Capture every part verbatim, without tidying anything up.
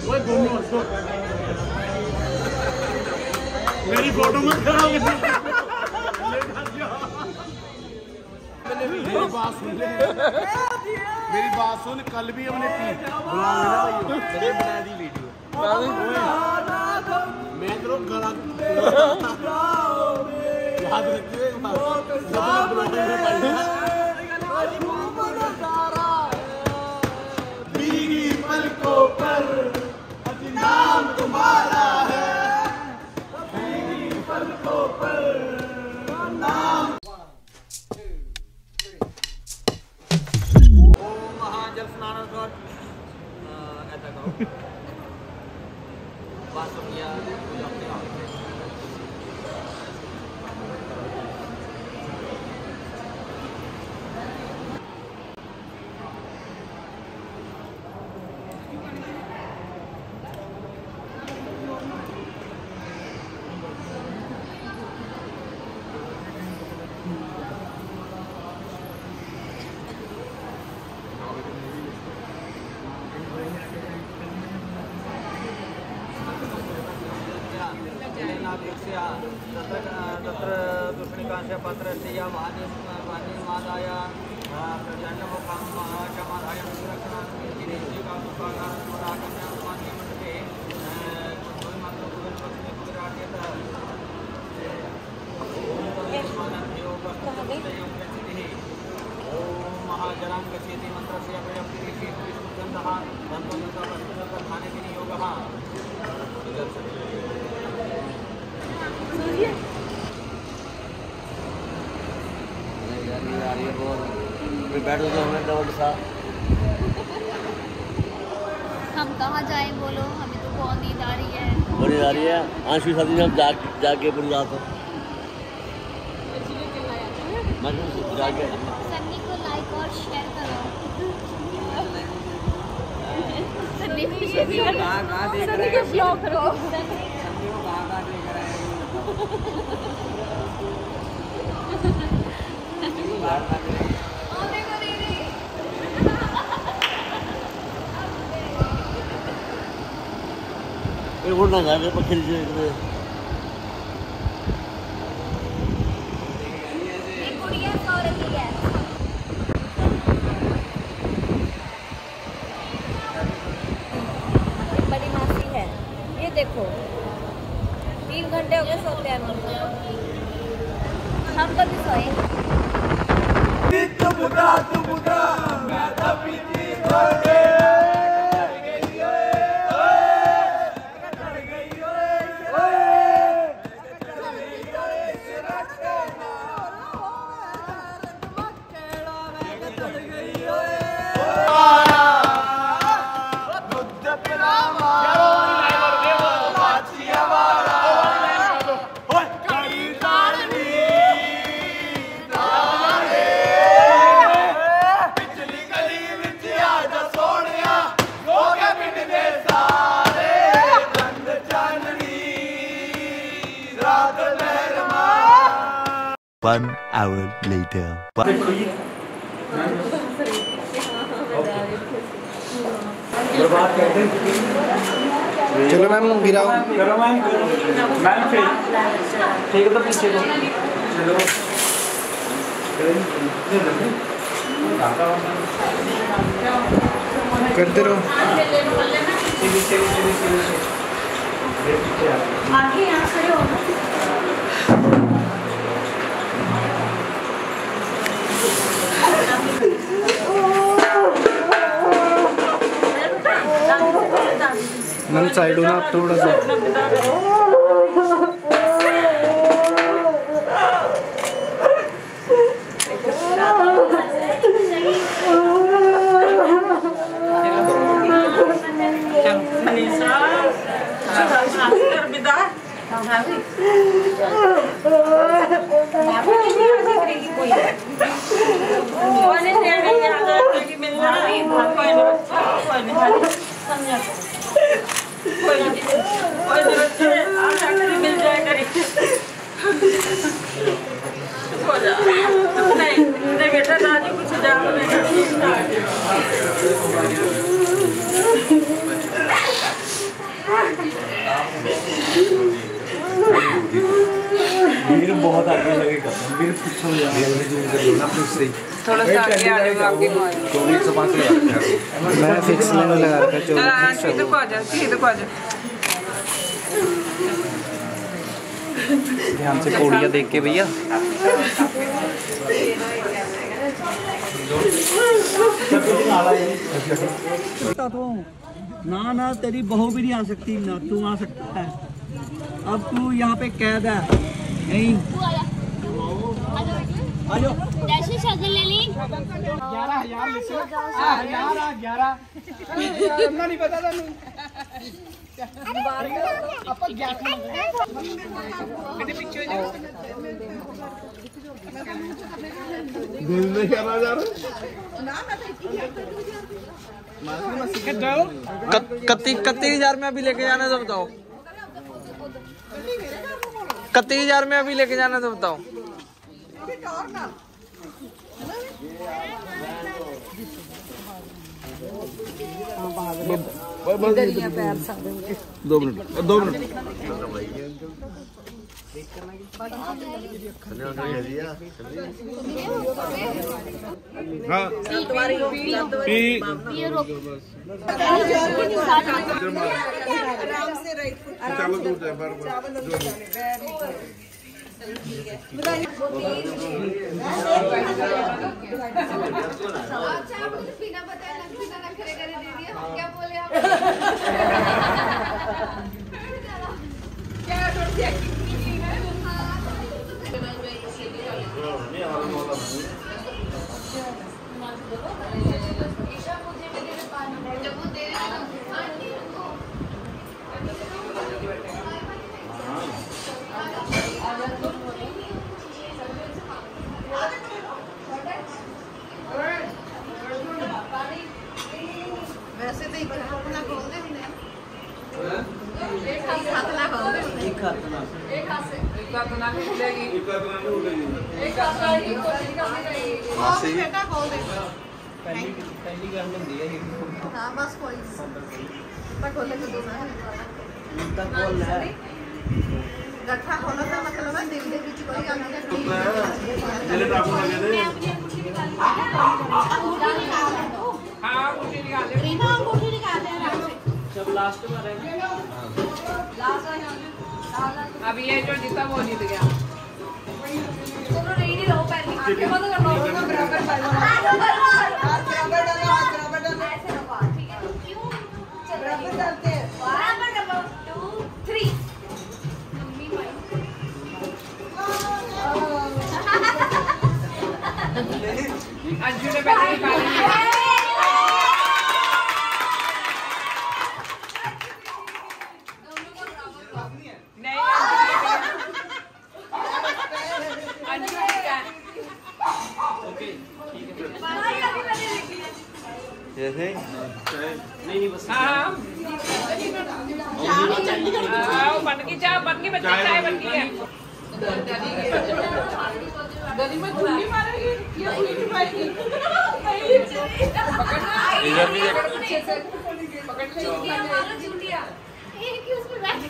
मेरी फोटो मत कराओ। मेरी बात सुन ले, मेरी बात सुन। कल भी हमने मैंने बना दी वीडियो। मैं तो गला याद रखिए एक बात, बीवी पलकों पर नाम तुम्हारा है, बीवी पलकों पर नाम। ओम महाजल स्नान कर ऐसा करो। बात सुनिए तत्र तुष्णिकांश पत्रस्य या वानिमादाय प्रचण्डमुखं समाधाय सुरक्षणान्ते ओम महाजलां गच्छति मंत्रस्य प्रयोक्तिः खाने पीने योगः। बैठ तो हमें डबल सा। हम कहाँ जाएं बोलो, हमें तो बहुत नींद आ रही है। बड़ी आ रही है आंसू शादी में जाग जाके पूरी रात जाके। सन्नी को लाइक और शेयर करो। सन्नी को शेयर सन्नी को ब्लॉक करो। सन्नी को कहाँ कहाँ देख रहे हैं। ये वो ना गाने पर खेल जे ये गुड़िया सो रही है। बड़ी मासी है ये, देखो तीन घंटे हो गए सोते हैं हम कभी सोए। One hour later. चलो मैम गिराओ। करो मैम, मैम ठीक है तो पीछे को चलो। करते रहो। आगे यहाँ खड़े हो ना। मन साइड होना थोड़ा सा। मिल जाएगा नहीं नहीं बेटा दादी कुछ जाओ नहीं बहुत आगे लगे करते हैं मेरे कुछ समझ आ रहा है ना प्लीज सही थोड़ा सा आगे आ जाओ आपकी कॉल चौबीस सौ पाँच मैं फिक्स लेने लगा रखा चल आज इधर को आ जा इधर को आ जा ध्यान से कोड़ियाँ देख के भैया ना ना तेरी बहू भी नहीं आ सकती ना तू आ सकता है अब तू यहाँ पे कैद है नहीं शगल ले ली ग्यारह हजार ग्यारह ग्यारह नहीं पता था इकतीस हजार में अभी लेके जाना तो बताओ इकतीस हजार में अभी लेके जाना तो बताओ दो मिनट दो मिनट हाँ चावल दूध है बिना बताए बिना नखरे करे दे दिया क्या बोले आप क्या करती है ईशा मुझे मेरे पानी जब वो दे रहे हैं आंटी उनको वैसे तो एक अपना खोल दे एक हाथ हाथ ना खोल दे एक हाथ ना एक हाथ से एक हाथ ना खुलेगी एक हाथ ना खुलेगी एक हाथ की कोशिश करनी चाहिए हां बेटा खोल दे पहली पहली गन बंदी है हां बस कोई तक खोल के दो ना तक खोल है गठा खोलो तो मतलब है दिल दे बीच कोई गन नहीं मेरे टापू लगे थे हां अंगूठी निकाल ले रीना अंगूठी निकाल ले आराम से जब लास्ट में रहेंगे लास्ट अब ये जो जीता वो जीत गया चलो रेडी रहो पहले आंखें बंद कर लो बराबर पहले बराबर डालो बराबर डालो ऐसे रखो ठीक है क्यों बराबर डालते हैं बराबर डालो टू थ्री मम्मी भाई अंजू ने पहले निकाली जैसे नहीं नहीं बस हाँ बन की चाय बन की बच्चे चाय बन की है गली में चुन्नी मारेगी ये चुन्नी मारेगी इधर भी पकड़ चुन्नी मारो चुन्निया एक ही उसमें बैठ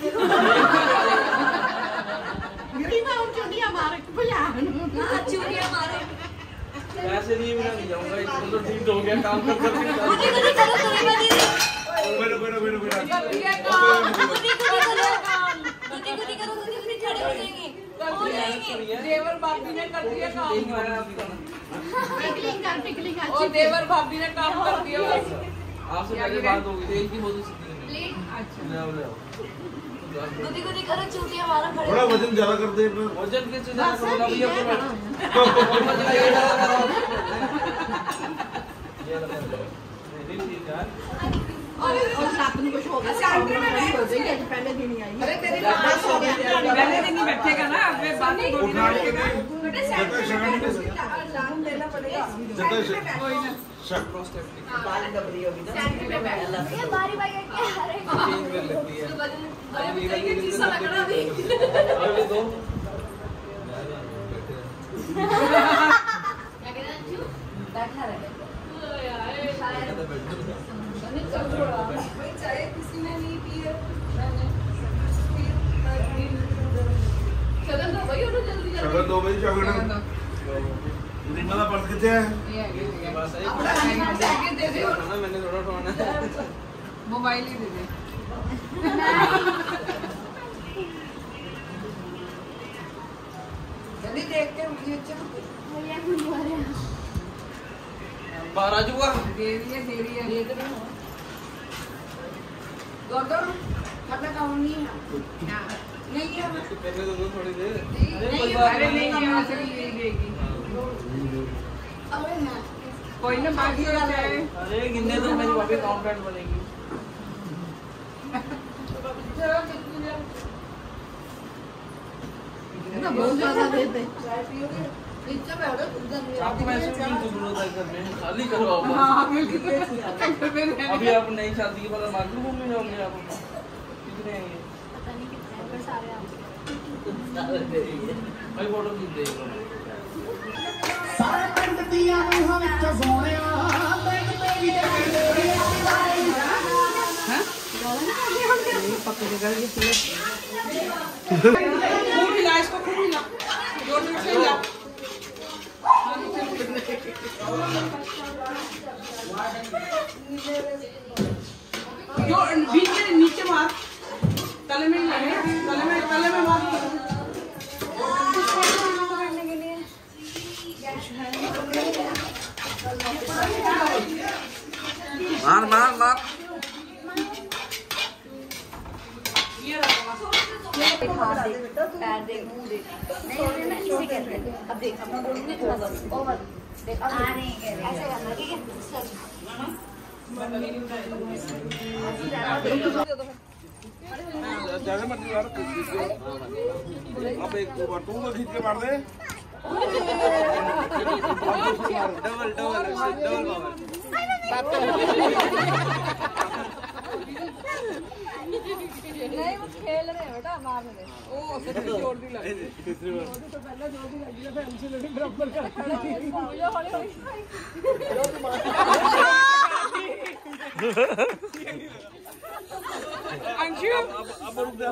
गई मैं उन चुन्नियां मार के बुला हां चुन्नियां मारो ऐसे नहीं मैं नहीं जाऊंगा इसको तो ठीक हो गया काम कर कर गुदी गुदी करो गुदी गुदी बेरो बेरो बेरो बेरो गुदी गुदी करो गुदी गुदी करो गुदी गुदी खड़े हो जाएंगे हो जाएंगे देवर भाभी ने कर दिया काम पिकलिंग कर पिकलिंग कर और देवर भाभी ने काम कर दिया आपसे पहले बात हो गई थी एक ही बोल सकती प्लीज अच्छा ले आओ ले आओ गुदी गुदी करो चूटी हमारा खड़े थोड़ा वजन ज्यादा कर दे वजन के चुना करो अभी अब और और साथ में कुछ होगा सेंटर में बैठ हो जाएगी पहले दिन ही आई अरे तेरे पास हो गया पहले दिन ही बैठेगा ना अब मैं बात नहीं थोड़ी ना बैठेगा बेटे सेंटर में जान लेना पड़ेगा कोई ना बाल डबरी होगी ना सेंटर में बैठ ये बारी बारी क्या अरे चेंज कर लेती है अरे ये किस्सा लग रहा अभी अभी दो क्या कहना क्यों बैठा रहे चाय किसी ने नहीं पी है मैंने चलो तो वही उठो जल्दी जल्दी भाई चॉकलेट रीमा का पर्स कितने है मैंने थोड़ा उठाना मोबाइल ही दे दे जल्दी देख के मुझे बाहर आ जाऊंगा दे रही है दे रही है दे दे दो दो मतलब काम नहीं है नहीं है पहले दो दो थोड़ी देर नहीं अरे नहीं यहाँ से भी यही देगी कोई ना बाकी है अरे गिनने तो मेरी भाभी अकाउंटेंट बनेगी ना बहुत ज्यादा देते आपको मैं सुन तो बोलो था करने खाली करो आप हाँ अभी आप नई शादी के बाद मालूम घूमने जाओगे आप कितने हैं ये पता नहीं कितने पर सारे आप भाई फोटो खींच दे सारे पिंड दियां रूहां विच सोहणिया देख तेरी ते मेरी पक्के जगह ये खूब हिला इसको खूब हिला जोर से हिला जो बीच में नीचे मार तले में लगे तले में तले में मार मार मार मार हाथ देख पैर देख मुंह देख नहीं ना इसे कहते हैं अब देख अपना बोलने थोड़ा सा ओवर देख अब आ नहीं कह रहे ऐसे करना ठीक है ज्यादा मत यार अब एक बार तू तो खींच के मार दे डबल डबल डबल नहीं वो खेल रहे हैं बेटा मारने दे ओ सच्ची जोर दी लगी तीसरी बार तो पहले जोर दी लगी है फैंसी लड़ी बराबर कर मुझे हौली हौली अंशु अब रुक जा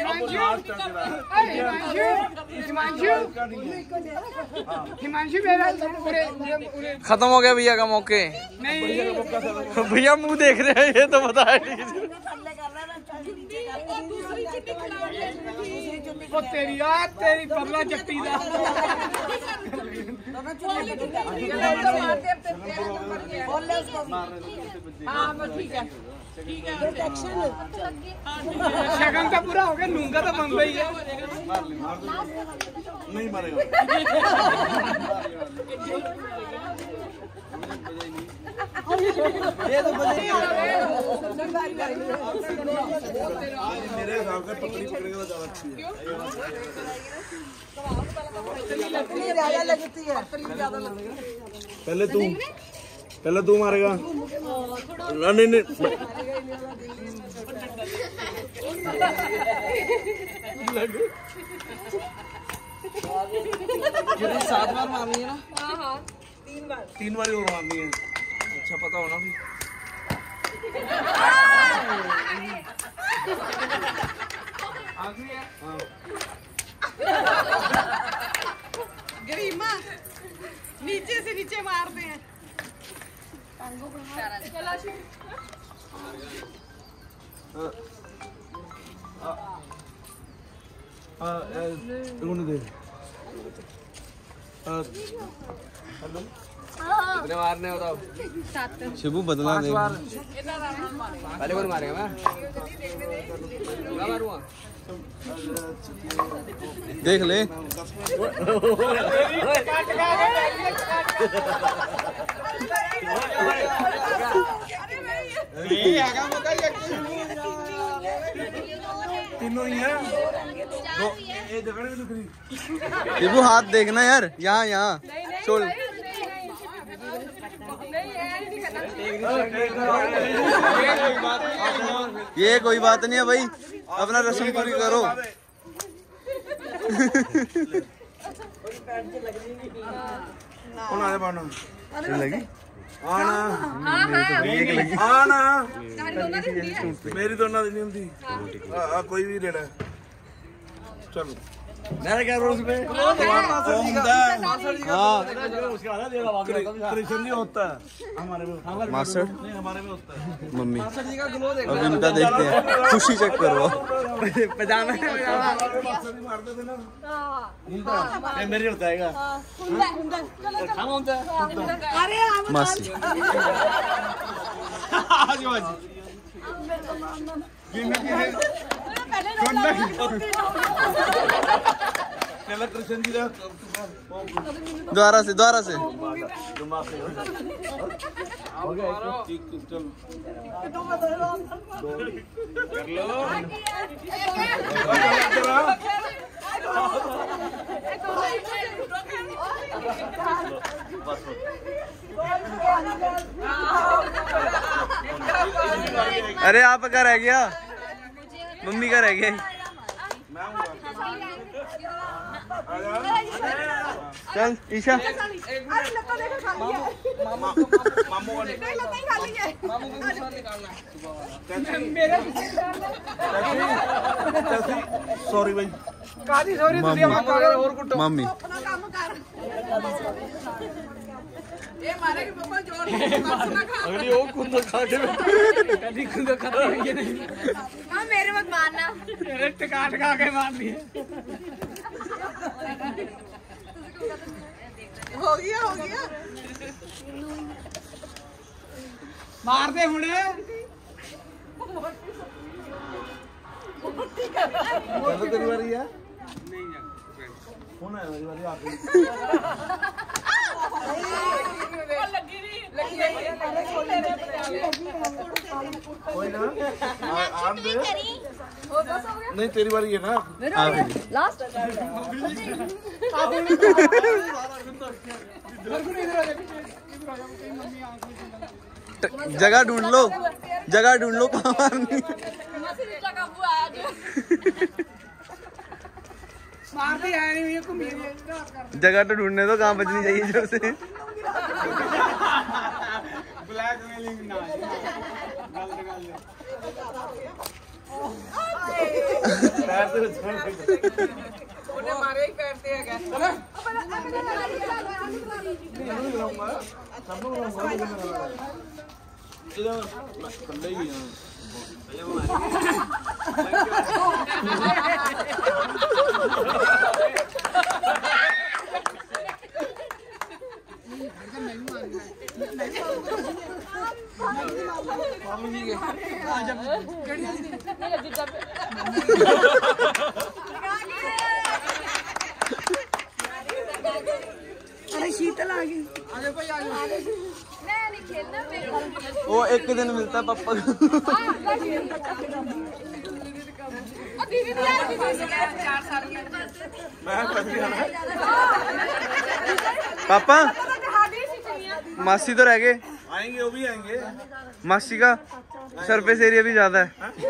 हिमांशु हिमांशु मेरा पूरे खत्म हो गया भैया का मौके नहीं भैया मुंह देख रहे हैं ये तो बता है वो तेरी यार तेरी बबला जट्टी दा हाँ बस ठीक है ठीक है शगन का पूरा हो गया लूंगा तो बंबई है नहीं मारेगा ये तो मेरे हिसाब से पकड़ी पकड़ेगा तो ज्यादा अच्छी है पहले तू पहले तू मारेगा नहीं नहीं सात बार मारनी है ना हाँ हाँ तीन बार तीन बार और मारनी है अच्छा पता होना भी आखिरी है गरिमा नीचे से नीचे मारते हैं दे कितने मारने बताओ शिबू बदला दे पहले कौन मारेगा मैं क्या मारूंगा देख ले तीनों ही है दो ये जगह में दुखरी शिबू हाथ देखना यार यहाँ यहाँ छोड़ ये कोई बात नहीं है भाई अपना रस्म पूरी करो कौन आया बाना लगी आना आना मेरी तो ना नहीं होती कोई भी ले ले चलो मेरा क्या रोज पे कृष्ण जी होता है हमारे में, मास्टर नहीं हमारे में होता है। मम्मी अब इनका देखते हैं, खुशी चेक करो। पजामा मारते थे ना मेरी होता है मासी कृष्ण जी दोबारा से दोबारा से अरे आप का रह गया, मम्मी का रह गया। चल ईशा सॉरी भाई मम्मी ये मारे के पापा जोर से ना खा। अगली वो कुंदा खा के कभी कुंदा खा के नहीं। हाँ मेरे मत मारना। डायरेक्ट काट खा के मार दिए। हो गया हो गया मार दे मुड़े। चलो तेरी बारी है कौन है मेरी बारी आखिरी लगी नहीं लगी कोई ना आम दे नहीं तेरी बारी है ना लास्ट जगह ढूंढ लो, जगह ढूंढ लो कहाँ मारनी। मार दिया नहीं को मेरे जगह तो ढूंढने दो कहाँ बचनी चाहिए जोर से। ब्लैकमेलिंग ना पैर से छोड़ उन्हें मारे ही करते हैं क्या अरे शीतल आ गई। वो एक दिन मिलता है पापा को। पापा मासी तो रह गए, आएंगे वो भी आएंगे। मासी का सरफेस एरिया भी ज्यादा है।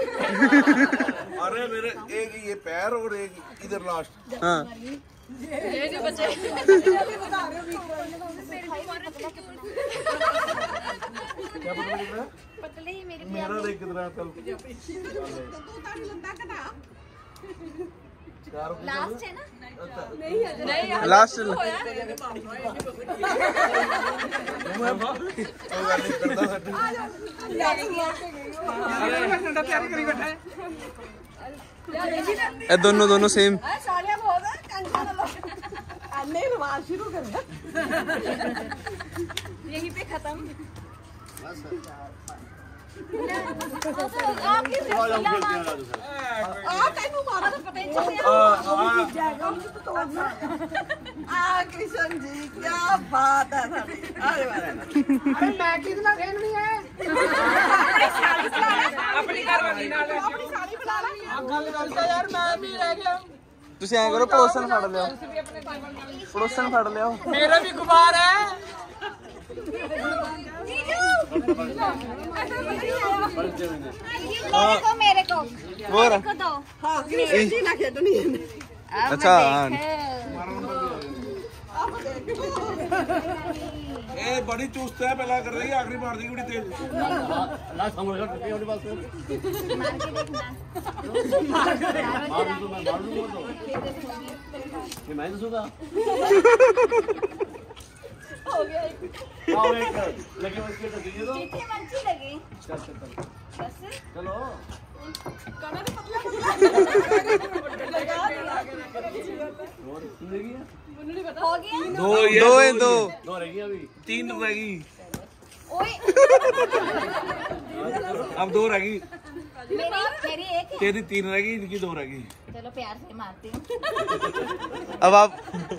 अरे मेरे एक ये पैर और एक इधर लास्ट। हाँ ये जो बचे पतले ही मेरी मेरा देख कितना कल लास्ट है ना लास्ट ए दोनों दोनों सेम। साड़ियाँ बहुत है टेंशन ना लो नहीं रुमाल शुरू कर यहीं पे खत्म। कृष्ण जी क्या बात है अरे मैं कितना खेलनी है अपनी घरवाली नाल अपनी साड़ी बना ला गल करता यार मैं भी रह गया। तुसी ऐ करो पड़ोसन फड़ लियो, पड़ोसन फड़ लियो। मेरा भी गुबार है। मेरे को मेरे को वो मेरे को दो। हाँ कृष्ण जी ना खेलनी है अच्छा हाँ। ए बड़ी चुस्त है, पहला कर रही है, आखिरी मार देगी बड़ी तेज। लास्ट हम लोग टूटी अपने पास से मार के देखना मार दूं मैं, मार दूं तो ये मैं दूंगा। हो गया एक। आओ एक लेकिन उसके तो दीजिए तो जितनी मर्जी लगे। चल चल बस चलो काना तो पतला पतला लगा और जिंदगी है मुन्नी बता। हो गया दो ये दो है दो। दो रहेगी अभी, तीन रहेगी, ओए अब दो रहेगी। मेरी मेरी एक है। तेरी तीन रहेगी, इनकी दो रहेगी। चलो प्यार से मारती हूँ। अब आप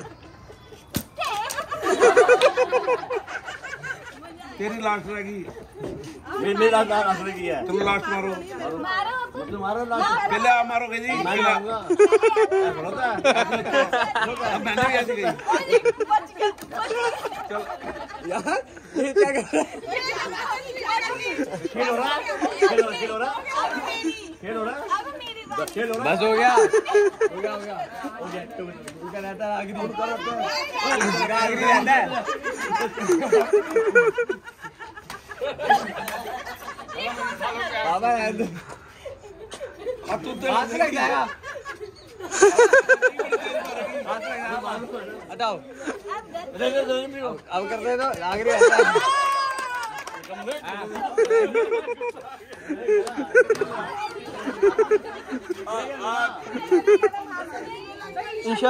तेरी लास्ट रहेगी, मेरे मेरा नाम आखिरी की है। तुम लास्ट मारो। मारो अब। तुम्हारा लास्ट पहले आप मारोगे जी, मैं पहले आप। मारूंगा। होता है अब मैंने भी ऐसी गई। बच गया बच गया। यार ये क्या कर रहा है? खेल हो रहा है, खेल हो खेल हो रहा है, खेल हो रहा है, अब मेरी बात। खेल हो रहा बस हो गया हो गया हो गया हो गया। उनका रहता है आखिरी उनका आखिरी रहता है। बाबा यार अब तू तो हाथ लग जाएगा, हाथ लग जाएगा, हटाओ अब कर दे तो आखिरी रहता है। ईशा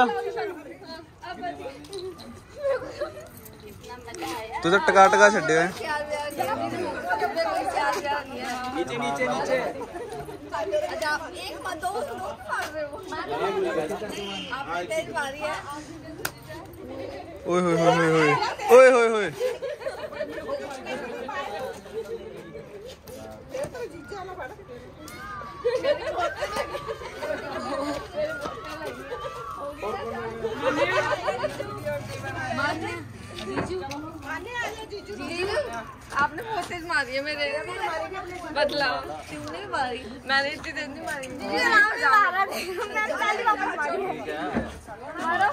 तू तो टका टका छड्डे है। नीचे नीचे नीचे अच्छा एक मत दो, दो मार रहे हो। आपने तेज मारी है। ओए होए होए होए ओए होए होए आपने बहुत तेज मारी है मेरे। बदला तुमने मारी, मैंने इतनी तेज नहीं मारी। मारा नहीं, मैंने पहले वापस मारी। मारो।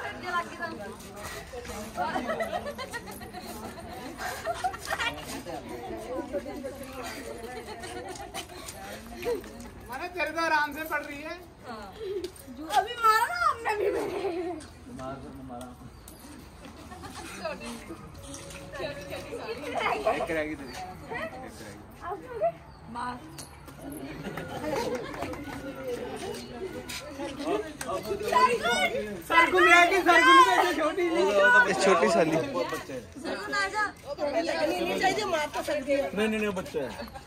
माने तेरे तो आराम से पड़ रही है। अभी मारा ना आपने भी मेरे। मार मारा एक रहेगी तेरी, मार। सरगुन रहेगी, सरगुन रहेगी छोटी सी, छोटी साली। नहीं नहीं नहीं बच्चा है।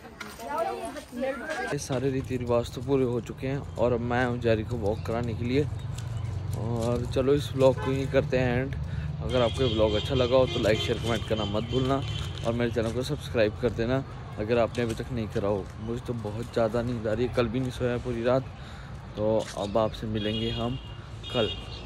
ये सारे रीति रिवाज तो पूरे हो चुके हैं और अब मैं हूँ जारी को वॉक कराने के लिए। और चलो इस ब्लॉग को ही करते हैं एंड। अगर आपको ये ब्लॉग अच्छा लगा हो तो लाइक शेयर कमेंट करना मत भूलना और मेरे चैनल को सब्सक्राइब कर देना अगर आपने अभी तक नहीं करा हो। मुझे तो बहुत ज़्यादा नींद आ रही है, कल भी नहीं सोया पूरी रात। तो अब आपसे मिलेंगे हम कल।